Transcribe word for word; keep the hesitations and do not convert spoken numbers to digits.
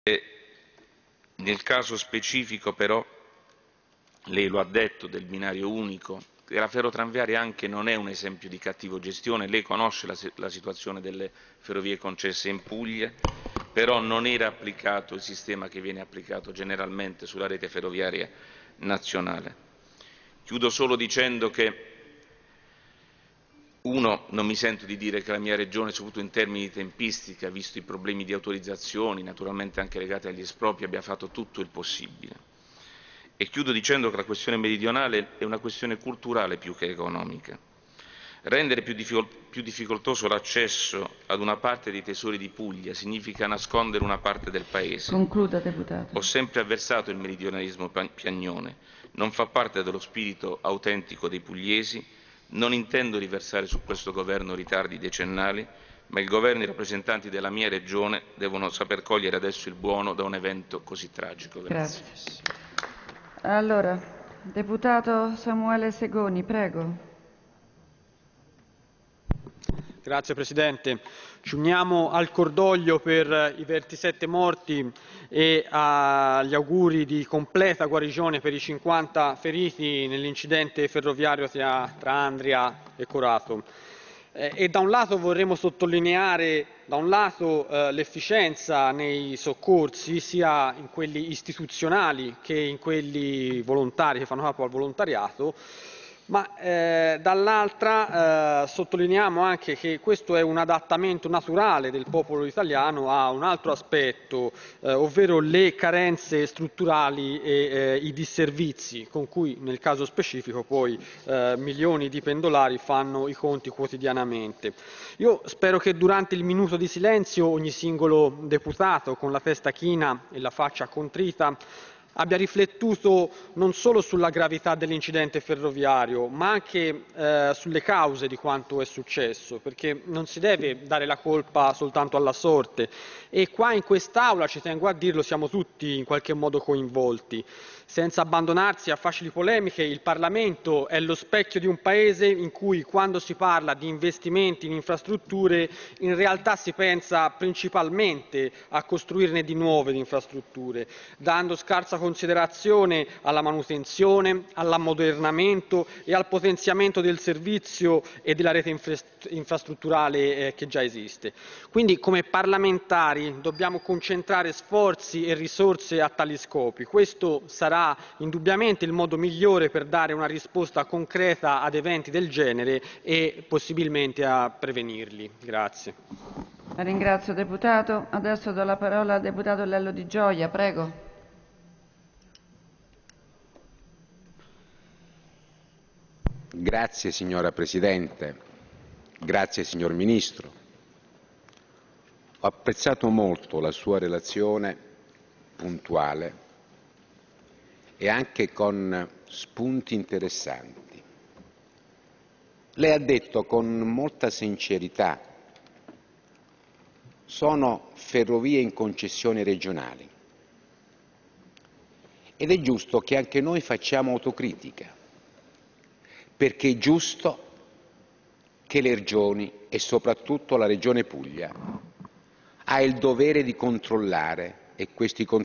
E nel caso specifico però, lei lo ha detto, del binario unico, la Ferrotranviaria anche non è un esempio di cattiva gestione, lei conosce la, la situazione delle ferrovie concesse in Puglia, però non era applicato il sistema che viene applicato generalmente sulla rete ferroviaria nazionale. Chiudo solo dicendo che Uno, non mi sento di dire che la mia regione, soprattutto in termini di tempistica, visto i problemi di autorizzazioni, naturalmente anche legati agli espropri, abbia fatto tutto il possibile. E chiudo dicendo che la questione meridionale è una questione culturale più che economica. Rendere più, difficol più difficoltoso l'accesso ad una parte dei tesori di Puglia significa nascondere una parte del Paese. Concluda, deputato. Ho sempre avversato il meridionalismo piagnone, non fa parte dello spirito autentico dei pugliesi. Non intendo riversare su questo governo ritardi decennali, ma il governo e i rappresentanti della mia regione devono saper cogliere adesso il buono da un evento così tragico. Grazie. Grazie. Allora, deputato Samuele Segoni, prego. Grazie Presidente. Ci uniamo al cordoglio per i ventisette morti e agli auguri di completa guarigione per i cinquanta feriti nell'incidente ferroviario tra, tra Andria e Corato. Eh, e da un lato vorremmo sottolineare da un lato eh, l'efficienza nei soccorsi, sia in quelli istituzionali che in quelli volontari che fanno capo al volontariato, ma eh, dall'altra eh, sottolineiamo anche che questo è un adattamento naturale del popolo italiano a un altro aspetto, eh, ovvero le carenze strutturali e eh, i disservizi con cui nel caso specifico poi eh, milioni di pendolari fanno i conti quotidianamente. Io spero che durante il minuto di silenzio ogni singolo deputato con la testa china e la faccia contrita abbia riflettuto non solo sulla gravità dell'incidente ferroviario, ma anche eh, sulle cause di quanto è successo, perché non si deve dare la colpa soltanto alla sorte. E qua in quest'Aula, ci tengo a dirlo, siamo tutti in qualche modo coinvolti. Senza abbandonarsi a facili polemiche, il Parlamento è lo specchio di un Paese in cui, quando si parla di investimenti in infrastrutture, in realtà si pensa principalmente a costruirne di nuove di infrastrutture, dando scarsa considerazione alla manutenzione, all'ammodernamento e al potenziamento del servizio e della rete infrastrutturale eh, che già esiste. Quindi, come parlamentari, dobbiamo concentrare sforzi e risorse a tali scopi. Questo sarà indubbiamente il modo migliore per dare una risposta concreta ad eventi del genere e possibilmente a prevenirli. Grazie. La ringrazio, deputato. Adesso do la parola al deputato Lello Di Gioia, prego. Grazie signora Presidente, grazie signor Ministro. Ho apprezzato molto la sua relazione puntuale e anche con spunti interessanti. Lei ha detto con molta sincerità: sono ferrovie in concessione regionali. Ed è giusto che anche noi facciamo autocritica, perché è giusto che le regioni, e soprattutto la Regione Puglia, ha il dovere di controllare, e questi